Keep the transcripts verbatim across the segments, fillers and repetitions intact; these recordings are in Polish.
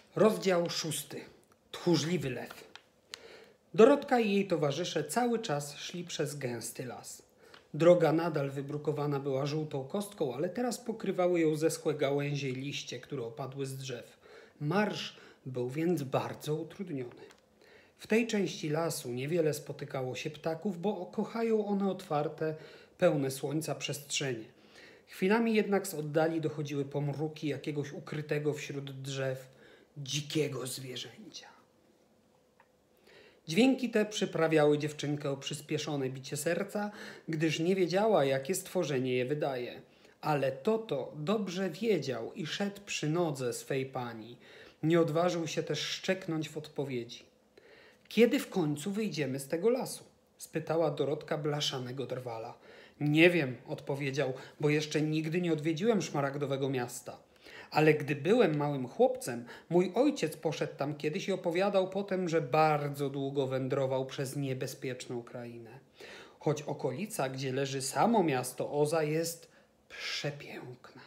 Rozdział szósty. Tchórzliwy lew. Dorotka i jej towarzysze cały czas szli przez gęsty las. Droga nadal wybrukowana była żółtą kostką, ale teraz pokrywały ją zeschłe gałęzie i liście, które opadły z drzew. Marsz był więc bardzo utrudniony. W tej części lasu niewiele spotykało się ptaków, bo kochają one otwarte, pełne słońca przestrzenie. Chwilami jednak z oddali dochodziły pomruki jakiegoś ukrytego wśród drzew dzikiego zwierzęcia. Dźwięki te przyprawiały dziewczynkę o przyspieszone bicie serca, gdyż nie wiedziała, jakie stworzenie je wydaje. Ale Toto dobrze wiedział i szedł przy nodze swej pani. Nie odważył się też szczeknąć w odpowiedzi. Kiedy w końcu wyjdziemy z tego lasu? Spytała Dorotka blaszanego drwala. Nie wiem, odpowiedział, bo jeszcze nigdy nie odwiedziłem szmaragdowego miasta. Ale gdy byłem małym chłopcem, mój ojciec poszedł tam kiedyś i opowiadał potem, że bardzo długo wędrował przez niebezpieczną krainę. Choć okolica, gdzie leży samo miasto Oza, jest przepiękna.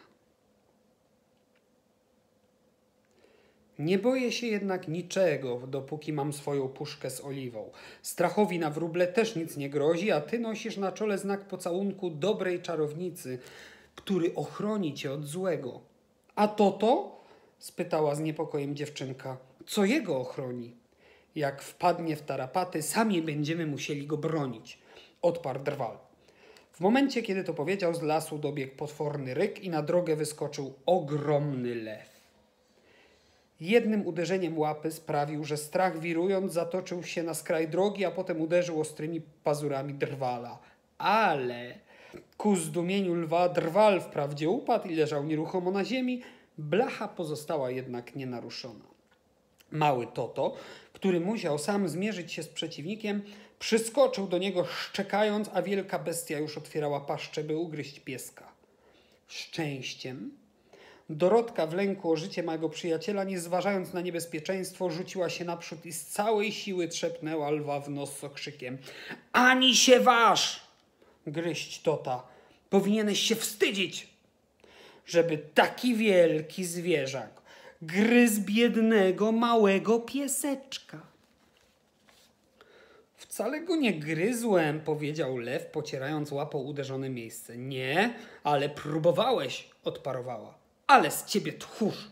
Nie boję się jednak niczego, dopóki mam swoją puszkę z oliwą. Strachowi na wróble też nic nie grozi, a ty nosisz na czole znak pocałunku dobrej czarownicy, który ochroni cię od złego. A Toto? Spytała z niepokojem dziewczynka. Co jego ochroni? Jak wpadnie w tarapaty, sami będziemy musieli go bronić, odparł drwal. W momencie, kiedy to powiedział, z lasu dobiegł potworny ryk i na drogę wyskoczył ogromny lew. Jednym uderzeniem łapy sprawił, że strach wirując zatoczył się na skraj drogi, a potem uderzył ostrymi pazurami drwala. Ale ku zdumieniu lwa drwal wprawdzie upadł i leżał nieruchomo na ziemi, blacha pozostała jednak nienaruszona. Mały Toto, który musiał sam zmierzyć się z przeciwnikiem, przyskoczył do niego szczekając, a wielka bestia już otwierała paszczę, by ugryźć pieska. Szczęściem Dorotka w lęku o życie małego przyjaciela, nie zważając na niebezpieczeństwo, rzuciła się naprzód i z całej siły trzepnęła lwa w nos z okrzykiem. Ani się waż! Gryźć Tota. Powinieneś się wstydzić, żeby taki wielki zwierzak gryzł biednego, małego pieseczka. Wcale go nie gryzłem, powiedział lew, pocierając łapą uderzone miejsce. Nie, ale próbowałeś, odparowała. Ale z ciebie tchórz.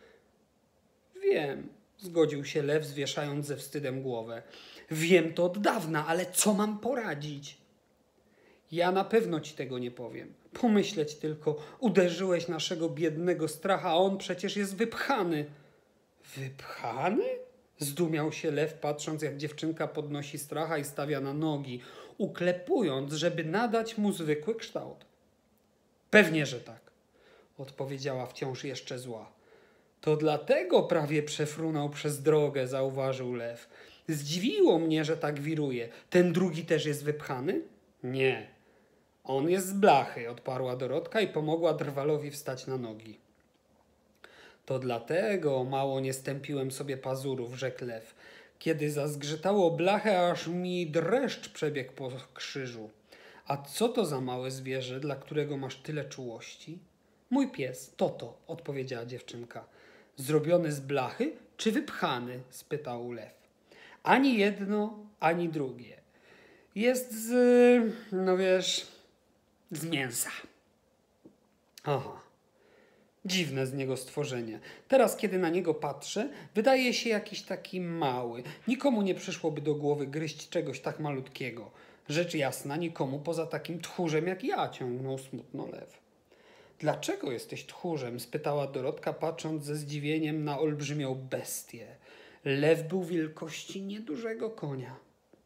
Wiem, zgodził się lew, zwieszając ze wstydem głowę. Wiem to od dawna, ale co mam poradzić? Ja na pewno ci tego nie powiem. Pomyśleć tylko, uderzyłeś naszego biednego stracha, a on przecież jest wypchany. Wypchany? Zdumiał się lew, patrząc, jak dziewczynka podnosi stracha i stawia na nogi, uklepując, żeby nadać mu zwykły kształt. Pewnie, że tak, odpowiedziała wciąż jeszcze zła. To dlatego prawie przefrunął przez drogę, zauważył lew. Zdziwiło mnie, że tak wiruje. Ten drugi też jest wypchany? Nie. On jest z blachy, odparła Dorotka i pomogła drwalowi wstać na nogi. To dlatego mało nie stępiłem sobie pazurów, rzekł lew. Kiedy zazgrzytało blachę, aż mi dreszcz przebiegł po krzyżu. A co to za małe zwierzę, dla którego masz tyle czułości? Mój pies, Toto, odpowiedziała dziewczynka. Zrobiony z blachy czy wypchany? Spytał lew. Ani jedno, ani drugie. Jest z, no wiesz, z mięsa. Aha, dziwne z niego stworzenie. Teraz, kiedy na niego patrzę, wydaje się jakiś taki mały. Nikomu nie przyszłoby do głowy gryźć czegoś tak malutkiego. Rzecz jasna, nikomu poza takim tchórzem jak ja, ciągnął smutno lew. Dlaczego jesteś tchórzem? Spytała Dorotka, patrząc ze zdziwieniem na olbrzymią bestię. Lew był wielkości niedużego konia.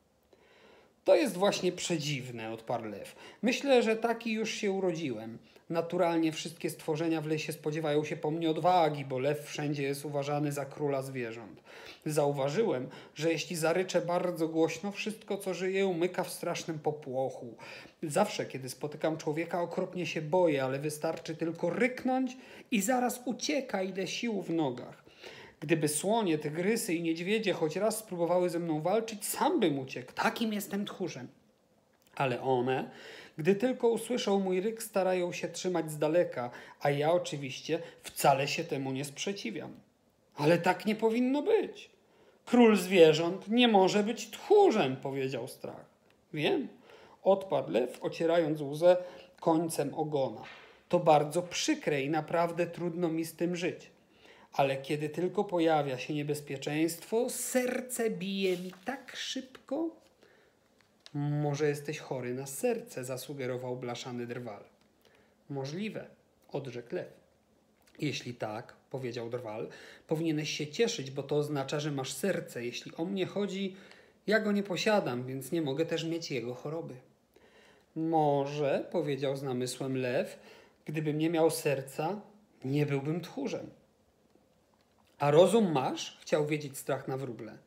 To jest właśnie przedziwne, odparł lew. Myślę, że taki już się urodziłem. Naturalnie wszystkie stworzenia w lesie spodziewają się po mnie odwagi, bo lew wszędzie jest uważany za króla zwierząt. Zauważyłem, że jeśli zaryczę bardzo głośno, wszystko co żyje umyka w strasznym popłochu. Zawsze, kiedy spotykam człowieka, okropnie się boję, ale wystarczy tylko ryknąć i zaraz ucieka, ile sił w nogach. Gdyby słonie, tygrysy i niedźwiedzie choć raz spróbowały ze mną walczyć, sam bym uciekł. Takim jestem tchórzem. Ale one, gdy tylko usłyszą mój ryk, starają się trzymać z daleka, a ja oczywiście wcale się temu nie sprzeciwiam. Ale tak nie powinno być. Król zwierząt nie może być tchórzem, powiedział Strach. Wiem, odparł lew, ocierając łzę końcem ogona. To bardzo przykre i naprawdę trudno mi z tym żyć. Ale kiedy tylko pojawia się niebezpieczeństwo, serce bije mi tak szybko. Może jesteś chory na serce, zasugerował blaszany drwal. Możliwe, odrzekł lew. Jeśli tak, powiedział drwal, powinieneś się cieszyć, bo to oznacza, że masz serce. Jeśli o mnie chodzi, ja go nie posiadam, więc nie mogę też mieć jego choroby. Może, powiedział z namysłem lew, gdybym nie miał serca, nie byłbym tchórzem. A rozum masz? Chciał wiedzieć Strach na wróble.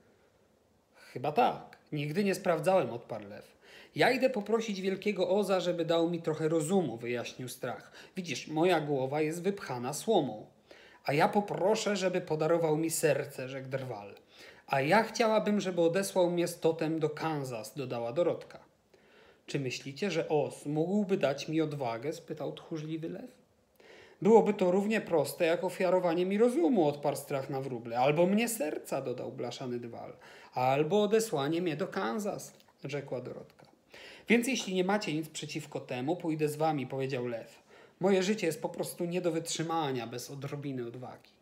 Chyba tak. Nigdy nie sprawdzałem, odparł lew. Ja idę poprosić wielkiego Oza, żeby dał mi trochę rozumu, wyjaśnił Strach. Widzisz, moja głowa jest wypchana słomą. A ja poproszę, żeby podarował mi serce, rzekł drwal. A ja chciałabym, żeby odesłał mnie z Totem do Kansas, dodała Dorotka. Czy myślicie, że Oz mógłby dać mi odwagę? Spytał tchórzliwy lew. Byłoby to równie proste, jak ofiarowanie mi rozumu, odparł Strach na wróble. Albo mnie serca, dodał blaszany drwal. Albo odesłanie mnie do Kansas, rzekła Dorotka. Więc jeśli nie macie nic przeciwko temu, pójdę z wami, powiedział lew. Moje życie jest po prostu nie do wytrzymania bez odrobiny odwagi.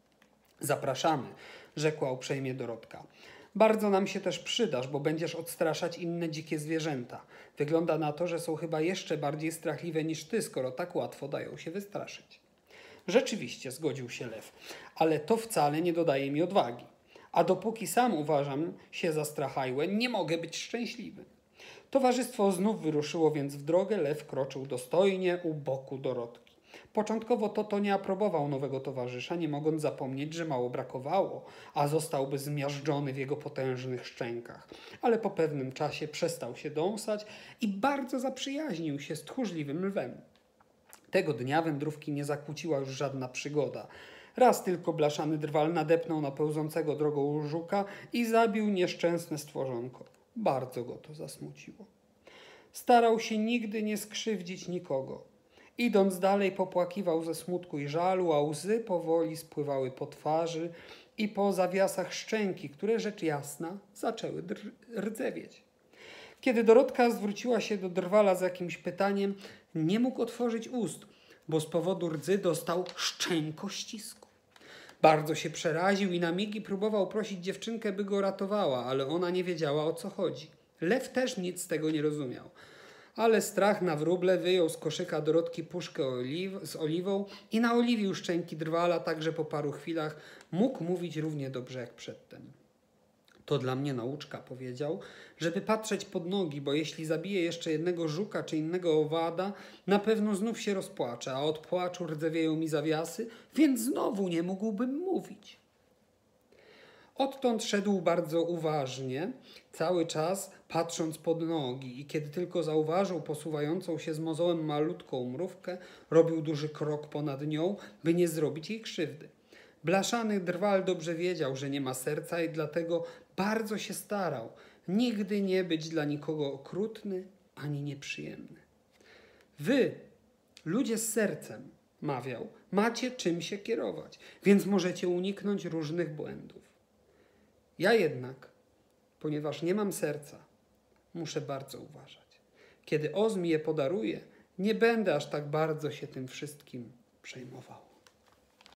Zapraszamy, rzekła uprzejmie Dorotka. Bardzo nam się też przydasz, bo będziesz odstraszać inne dzikie zwierzęta. Wygląda na to, że są chyba jeszcze bardziej strachliwe niż ty, skoro tak łatwo dają się wystraszyć. Rzeczywiście, zgodził się lew, ale to wcale nie dodaje mi odwagi. A dopóki sam uważam się za strachajłę, nie mogę być szczęśliwy. Towarzystwo znów wyruszyło więc w drogę, lew kroczył dostojnie u boku Dorotki. Początkowo Toto nie aprobował nowego towarzysza, nie mogąc zapomnieć, że mało brakowało, a zostałby zmiażdżony w jego potężnych szczękach. Ale po pewnym czasie przestał się dąsać i bardzo zaprzyjaźnił się z tchórzliwym lwem. Tego dnia wędrówki nie zakłóciła już żadna przygoda. Raz tylko blaszany drwal nadepnął na pełzącego drogą żuka i zabił nieszczęsne stworzonko. Bardzo go to zasmuciło. Starał się nigdy nie skrzywdzić nikogo. Idąc dalej popłakiwał ze smutku i żalu, a łzy powoli spływały po twarzy i po zawiasach szczęki, które rzecz jasna zaczęły rdzewieć. Kiedy Dorotka zwróciła się do drwala z jakimś pytaniem, nie mógł otworzyć ust, bo z powodu rdzy dostał szczękościsku. Bardzo się przeraził i na migi próbował prosić dziewczynkę, by go ratowała, ale ona nie wiedziała, o co chodzi. Lew też nic z tego nie rozumiał. Ale Strach na wróble wyjął z koszyka Dorotki puszkę oliw z oliwą i naoliwił szczęki drwala, tak że po paru chwilach mógł mówić równie dobrze jak przedtem. To dla mnie nauczka, powiedział, żeby patrzeć pod nogi, bo jeśli zabiję jeszcze jednego żuka czy innego owada, na pewno znów się rozpłaczę, a od płaczu rdzewieją mi zawiasy, więc znowu nie mógłbym mówić. Odtąd szedł bardzo uważnie, cały czas patrząc pod nogi i kiedy tylko zauważył posuwającą się z mozołem malutką mrówkę, robił duży krok ponad nią, by nie zrobić jej krzywdy. Blaszany drwal dobrze wiedział, że nie ma serca i dlatego bardzo się starał, nigdy nie być dla nikogo okrutny ani nieprzyjemny. Wy, ludzie z sercem, mawiał, macie czym się kierować, więc możecie uniknąć różnych błędów. Ja jednak, ponieważ nie mam serca, muszę bardzo uważać. Kiedy Oz mi je podaruje, nie będę aż tak bardzo się tym wszystkim przejmował.